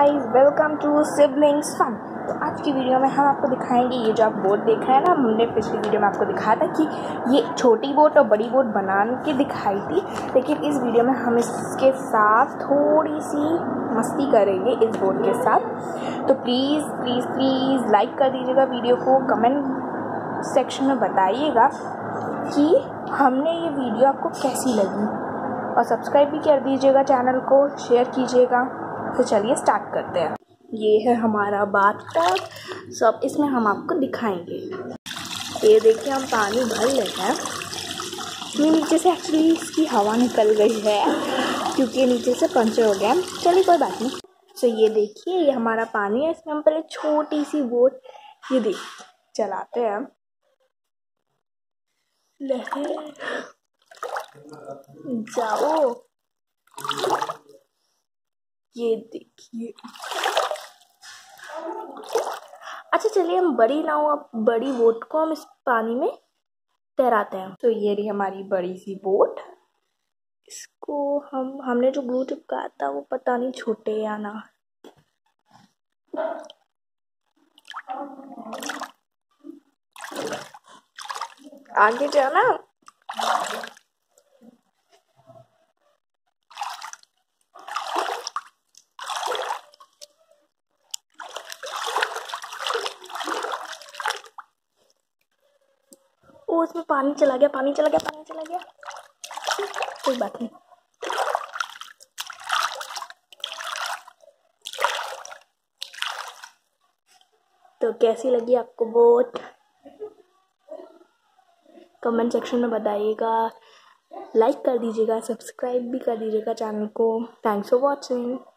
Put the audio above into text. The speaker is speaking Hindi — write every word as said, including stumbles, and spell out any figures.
Guys, welcome to siblings fun. तो आज की वीडियो में हम आपको दिखाएंगे ये जो आप बोट देख रहे हैं ना, हमने पिछली वीडियो में आपको दिखाया था कि ये छोटी बोट और बड़ी बोट बना के दिखाई थी, लेकिन इस वीडियो में हम इसके साथ थोड़ी सी मस्ती करेंगे इस बोट के साथ। तो प्लीज़ प्लीज़ प्लीज़ लाइक कर दीजिएगा वीडियो को, कमेंट सेक्शन में बताइएगा कि हमने ये वीडियो आपको कैसी लगी, और सब्सक्राइब भी कर दीजिएगा चैनल को, शेयर कीजिएगा। तो चलिए स्टार्ट करते हैं। ये है हमारा बाथटब, सब इसमें हम आपको दिखाएंगे। ये देखिए, हम पानी भर लेते हैं। ये नीचे से एक्चुअली इसकी हवा निकल गई है क्योंकि नीचे से पंचर हो गया। चलिए कोई बात नहीं। तो ये देखिए, ये हमारा पानी है, इसमें हम पहले छोटी सी बोट ये देखिए चलाते हैं। लहर जाओ, ये देखिए। अच्छा चलिए, हम बड़ी नाव बड़ी बोट को हम इस पानी में तैराते हैं। तो ये रही हमारी बड़ी सी बोट। इसको हम हमने जो ग्लू चिपकाया था वो पता नहीं छूटे या ना। आगे जाना। ओ, इसमें पानी चला गया, पानी चला गया, पानी चला गया। कोई बात नहीं। तो कैसी लगी आपको बोट, कमेंट सेक्शन में बताइएगा। लाइक कर दीजिएगा, सब्सक्राइब भी कर दीजिएगा चैनल को। Thanks for watching.